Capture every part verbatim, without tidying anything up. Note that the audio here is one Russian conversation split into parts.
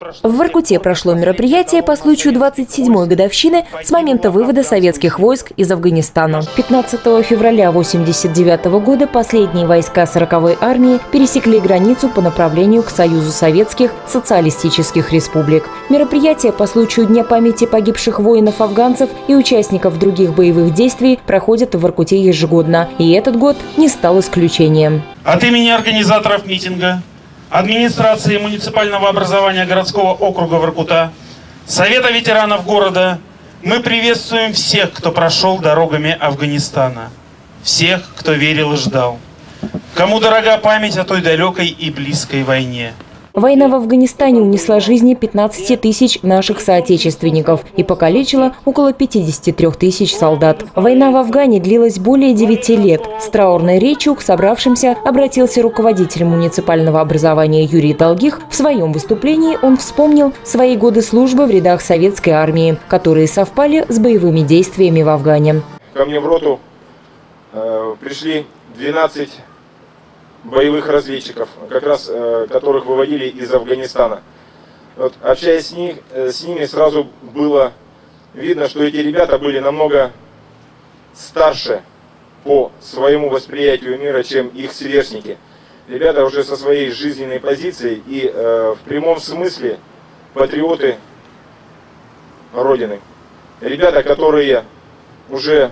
В Воркуте прошло мероприятие по случаю двадцать седьмой годовщины с момента вывода советских войск из Афганистана. пятнадцатого февраля тысяча девятьсот восемьдесят девятого года последние войска сороковой армии пересекли границу по направлению к Союзу Советских Социалистических Республик. Мероприятие по случаю Дня памяти погибших воинов-афганцев и участников других боевых действий проходит в Воркуте ежегодно, и этот год не стал исключением. От имени организаторов митинга, администрации муниципального образования городского округа Воркута, Совета ветеранов города, мы приветствуем всех, кто прошел дорогами Афганистана, всех, кто верил и ждал, кому дорога память о той далекой и близкой войне. Война в Афганистане унесла жизни пятнадцати тысяч наших соотечественников и покалечила около пятидесяти трёх тысяч солдат. Война в Афгане длилась более девяти лет. С траурной речью к собравшимся обратился руководитель муниципального образования Юрий Долгих. В своем выступлении он вспомнил свои годы службы в рядах советской армии, которые совпали с боевыми действиями в Афгане. Ко мне в роту э, пришли двенадцать боевых разведчиков, как раз э, которых выводили из Афганистана. Вот, общаясь с, них, э, с ними, сразу было видно, что эти ребята были намного старше по своему восприятию мира, чем их сверстники. Ребята уже со своей жизненной позицией и э, в прямом смысле патриоты Родины. Ребята, которые уже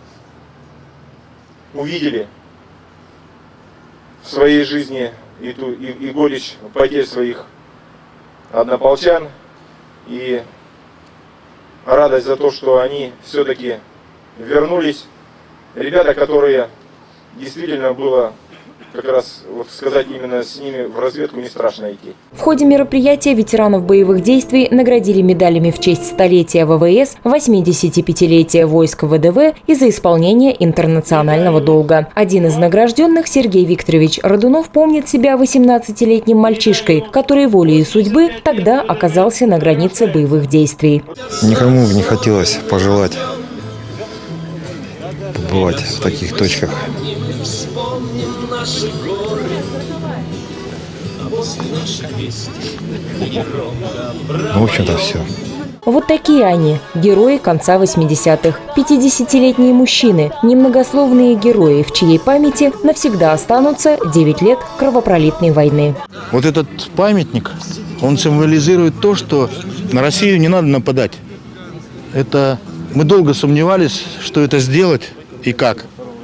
увидели в своей жизни и, ту, и, и горечь потерь своих однополчан, и радость за то, что они все-таки вернулись. Ребята, которые действительно было, как раз вот сказать, именно с ними в разведку не страшно идти. В ходе мероприятия ветеранов боевых действий наградили медалями в честь столетия ВВС, восьмидесятипятилетия войск ВДВ и за исполнение интернационального долга. Один из награжденных, Сергей Викторович Радунов, помнит себя восемнадцатилетним мальчишкой, который волей судьбы тогда оказался на границе боевых действий. Никому не хотелось пожелать побывать в таких точках. В общем-то, все. Вот такие они, герои конца восьмидесятых. пятидесятилетние мужчины, немногословные герои, в чьей памяти навсегда останутся девять лет кровопролитной войны. Вот этот памятник, он символизирует то, что на Россию не надо нападать. Это мы долго сомневались, что это сделать и как.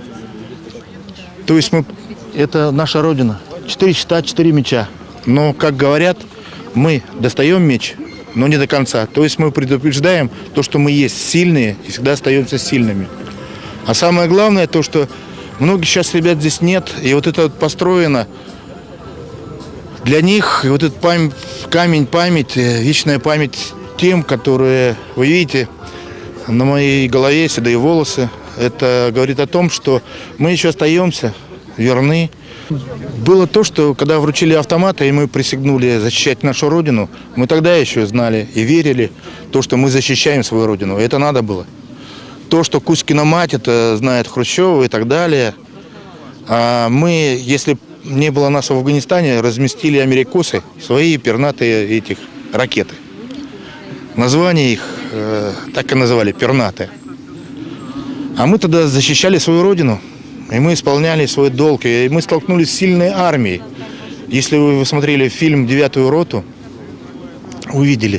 То есть мы, это наша Родина. Четыре щита, четыре меча. Но, как говорят, мы достаем меч, но не до конца. То есть мы предупреждаем то, что мы есть сильные и всегда остаемся сильными. А самое главное то, что многих сейчас ребят здесь нет. И вот это вот построено для них. И вот этот память, камень память, вечная память тем, которые, вы видите, на моей голове седые волосы. Это говорит о том, что мы еще остаемся верны. Было то, что когда вручили автоматы, и мы присягнули защищать нашу Родину, мы тогда еще знали и верили в то, что мы защищаем свою Родину. И это надо было. То, что Кузькина мать, это знает Хрущева и так далее. А мы, если не было нас в Афганистане, разместили америкосы свои пернатые этих ракеты. Название их э, так и называли, пернатые. А мы тогда защищали свою Родину, и мы исполняли свой долг, и мы столкнулись с сильной армией. Если вы смотрели фильм «Девятую роту», увидели,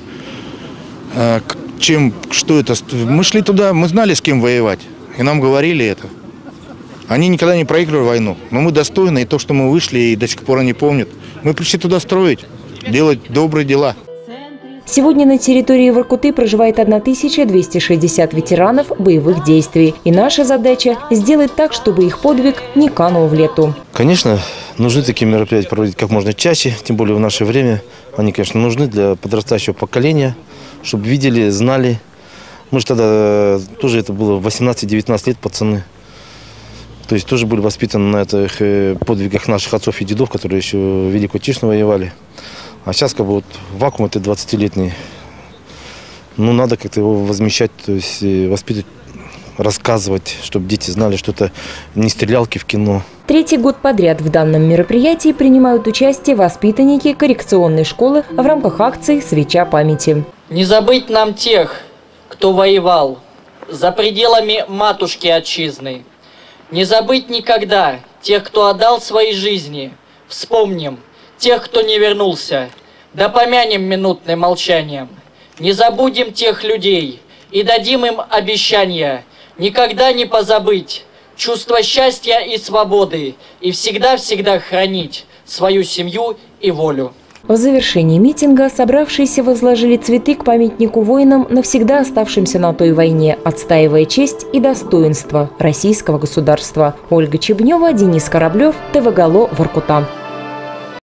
чем, что это. Мы шли туда, мы знали, с кем воевать, и нам говорили это. Они никогда не проигрывали войну, но мы достойны, и то, что мы вышли, и до сих пор они помнят. Мы пришли туда строить, делать добрые дела. Сегодня на территории Воркуты проживает тысяча двести шестьдесят ветеранов боевых действий. И наша задача – сделать так, чтобы их подвиг не канул в лету. Конечно, нужны такие мероприятия проводить как можно чаще, тем более в наше время. Они, конечно, нужны для подрастающего поколения, чтобы видели, знали. Мы же тогда, тоже это было восемнадцать-девятнадцать лет, пацаны. То есть тоже были воспитаны на этих подвигах наших отцов и дедов, которые еще в Великую Отечественную воевали. А сейчас как бы вот вакуум это двадцатилетний. Ну, надо как-то его возмещать, то есть воспитывать рассказывать, чтобы дети знали, что это не стрелялки в кино. Третий год подряд в данном мероприятии принимают участие воспитанники коррекционной школы в рамках акции «Свеча памяти». Не забыть нам тех, кто воевал за пределами матушки отчизны. Не забыть никогда тех, кто отдал свои жизни. Вспомним тех, кто не вернулся. Да помянем минутным молчанием. Не забудем тех людей и дадим им обещания никогда не позабыть чувство счастья и свободы и всегда-всегда хранить свою семью и волю. В завершении митинга собравшиеся возложили цветы к памятнику воинам, навсегда оставшимся на той войне, отстаивая честь и достоинство российского государства. Ольга Чебнева, Денис Кораблев, ТВ Гало, Воркута.